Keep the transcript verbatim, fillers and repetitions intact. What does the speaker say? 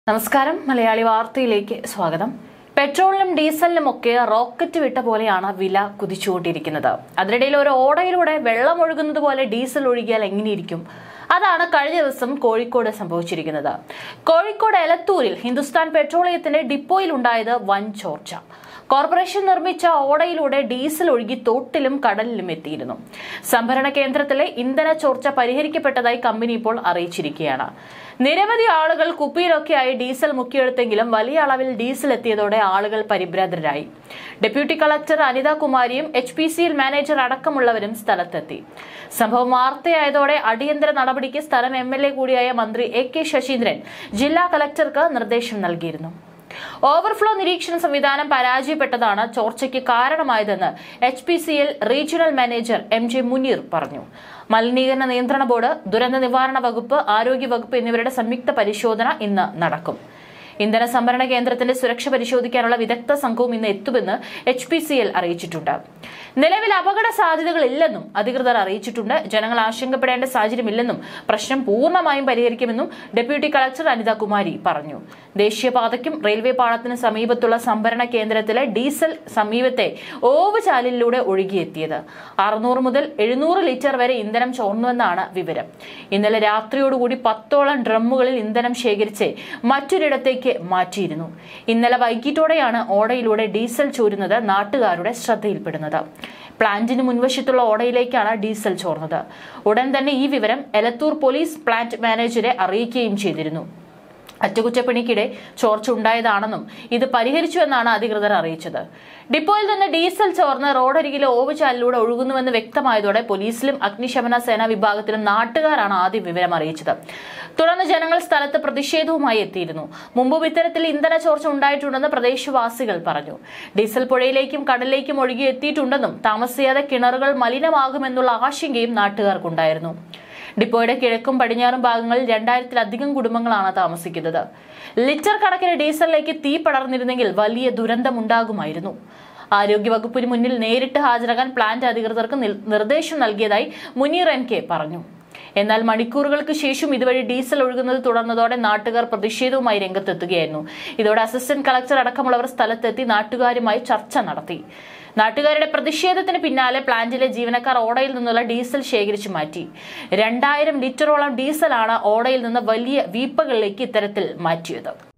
നമസ്കാരം മലയാളി വാർത്തയിലേക്ക് സ്വാഗതം. പെട്രോളിനും ഡീസലിനുമൊക്കെ റോക്കറ്റ് വിട്ട പോലെയാണ് വില കുതിച്ചുകൊണ്ടിരിക്കുന്നത്. അതിനിടയിൽ ഒരു ഓടയിലൂടെ വെള്ളം ഒഴുകുന്നത് പോലെ ഡീസൽ ഒഴുകിയാൽ എങ്ങനെയിരിക്കും? അതാണ് കഴിഞ്ഞ ദിവസം കോഴിക്കോട് സംഭവിച്ചിരിക്കുന്നത്. കോഴിക്കോട് എലത്തൂരിൽ ഹിന്ദുസ്ഥാൻ പെട്രോളിയത്തിന്റെ ഡിപ്പോയിൽ ഉണ്ടായത് വൻ ചോർച്ച. കോർപ്പറേഷൻ നിർമ്മിച്ച ഓടയിലൂടെ ഡീസൽ ഒഴുകി തോട്ടിലും കടലിലും എത്തിയിരുന്നു. സംഭരണ കേന്ദ്രത്തിലെ ഇന്ധന ചോർച്ച പരിഹരിക്കപ്പെട്ടതായി കമ്പനി ഇപ്പോൾ അറിയിച്ചിരിക്കുകയാണ്. നിരവധി ആളുകൾ കുപ്പിയിലൊക്കെയായി ഡീസൽ മുക്കിയെടുത്തെങ്കിലും വലിയ അളവിൽ ഡീസൽ എത്തിയതോടെ ആളുകൾ പരിഭ്രാന്തരായി. ഡെപ്യൂട്ടി കളക്ടർ അനിത കുമാരിയും H P C L manager അടക്കമുള്ളവരും സ്ഥലത്തെത്തി. സംഭവം വാർത്തയായതോടെ അടിയന്തര നടപടിക്ക് സ്ഥലം എം എൽ എ കൂടിയായ മന്ത്രി എ കെ ശശീന്ദ്രൻ ജില്ലാ കളക്ടർക്ക് നിർദ്ദേശം നൽകിയിരുന്നു. ഓവർഫ്ലോ നിരീക്ഷണ സംവിധാനം പരാജയപ്പെട്ടതാണ് ചോർച്ചയ്ക്ക് കാരണമായതെന്ന് H P C L regional manager M J Muneer പറഞ്ഞു. മലിനീകരണ നിയന്ത്രണ ബോർഡ്, ദുരന്ത നിവാരണ വകുപ്പ്, ആരോഗ്യ വകുപ്പ് എന്നിവരുടെ സംയുക്ത പരിശോധന ഇന്ന് നടക്കും. ഇന്ധന സംഭരണ കേന്ദ്രത്തിന്റെ സുരക്ഷ പരിശോധിക്കാനുള്ള വിദഗ്ധ സംഘവും ഇന്ന് എത്തുമെന്ന് എച്ച് പി സി എൽ അറിയിച്ചിട്ടുണ്ട്. നിലവിൽ അപകട സാധ്യതകളില്ലെന്നും അധികൃതർ അറിയിച്ചിട്ടുണ്ട്. ജനങ്ങൾ ആശങ്കപ്പെടേണ്ട സാഹചര്യമില്ലെന്നും പ്രശ്നം പൂർണ്ണമായും പരിഹരിക്കുമെന്നും ഡെപ്യൂട്ടി കളക്ടർ അനിത കുമാരി പറഞ്ഞു. ദേശീയപാതയ്ക്കും റെയിൽവേ പാളത്തിനും സമീപത്തുള്ള സംഭരണ കേന്ദ്രത്തിലെ ഡീസൽ സമീപത്തെ ഓവുചാലിലൂടെ ഒഴുകിയെത്തിയത് അറുന്നൂറ് മുതൽ എഴുന്നൂറ് ലിറ്റർ വരെ ഇന്ധനം ചോർന്നുവെന്നാണ് വിവരം. ഇന്നലെ രാത്രിയോടുകൂടി പത്തോളം ഡ്രമ്മുകളിൽ ഇന്ധനം ശേഖരിച്ച് മറ്റൊരിടത്തേക്ക് മാറ്റിയിരുന്നു. ഇന്നലെ വൈകിട്ടോടെയാണ് ഓടയിലൂടെ ഡീസൽ ചോരുന്നത് നാട്ടുകാരുടെ ശ്രദ്ധയിൽപ്പെടുന്നത്. പ്ലാന്റിന് മുൻവശത്തുള്ള ഓടയിലേക്കാണ് ഡീസൽ ചോർന്നത്. ഉടൻ തന്നെ ഈ വിവരം എലത്തൂർ പോലീസ് പ്ലാന്റ് മാനേജരെ അറിയിക്കുകയും ചെയ്തിരുന്നു. അറ്റകുറ്റപ്പണിക്കിടെ ചോർച്ച ഉണ്ടായതാണെന്നും ഇത് പരിഹരിച്ചുവെന്നാണ് അധികൃതർ അറിയിച്ചത്. ഡിപ്പോയിൽ നിന്ന് ഡീസൽ ചോർന്ന് റോഡരികിലെ ഓവുചാലിലൂടെ ഒഴുകുന്നുവെന്ന് വ്യക്തമായതോടെ പോലീസിലും അഗ്നിശമന സേനാ വിഭാഗത്തിലും നാട്ടുകാരാണ് ആദ്യം വിവരം അറിയിച്ചത്. തുടർന്ന് ജനങ്ങൾ സ്ഥലത്ത് പ്രതിഷേധവുമായി എത്തിയിരുന്നു. മുമ്പും ഇത്തരത്തിൽ ഇന്ധന ചോർച്ച ഉണ്ടായിട്ടുണ്ടെന്ന് പ്രദേശവാസികൾ പറഞ്ഞു. ഡീസൽ പുഴയിലേക്കും കടലിലേക്കും ഒഴുകി എത്തിയിട്ടുണ്ടെന്നും താമസിയാതെ കിണറുകൾ മലിനമാകുമെന്നുള്ള ആശങ്കയും നാട്ടുകാർക്കുണ്ടായിരുന്നു. ഡിപ്പോയുടെ കിഴക്കും പടിഞ്ഞാറും ഭാഗങ്ങളിൽ രണ്ടായിരത്തിലധികം കുടുംബങ്ങളാണ് താമസിക്കുന്നത്. ലിറ്റർ കണക്കിന് ഡീസലിലേക്ക് തീ പടർന്നിരുന്നെങ്കിൽ വലിയ ദുരന്തമുണ്ടാകുമായിരുന്നു. ആരോഗ്യവകുപ്പിന് മുന്നിൽ നേരിട്ട് ഹാജരാകാൻ പ്ലാന്റ് അധികൃതർക്ക് നിർദ്ദേശം നൽകിയതായി മുനീർ എൻ കെ പറഞ്ഞു. എന്നാൽ മണിക്കൂറുകൾക്ക് ശേഷം ഇതുവഴി ഡീസൽ ഒഴുകുന്നത് തുടർന്നതോടെ നാട്ടുകാർ പ്രതിഷേധവുമായി രംഗത്തെത്തുകയായിരുന്നു. ഇതോടെ അസിസ്റ്റന്റ് കളക്ടർ അടക്കമുള്ളവർ സ്ഥലത്തെത്തി നാട്ടുകാരുമായി ചർച്ച നടത്തി. നാട്ടുകാരുടെ പ്രതിഷേധത്തിന് പിന്നാലെ പ്ലാന്റിലെ ജീവനക്കാർ ഓടയിൽ നിന്നുള്ള ഡീസൽ ശേഖരിച്ചു മാറ്റി. രണ്ടായിരം ലിറ്ററോളം ഡീസലാണ് ഓടയിൽ നിന്ന് വലിയ വീപ്പകളിലേക്ക് ഇത്തരത്തിൽ മാറ്റിയത്.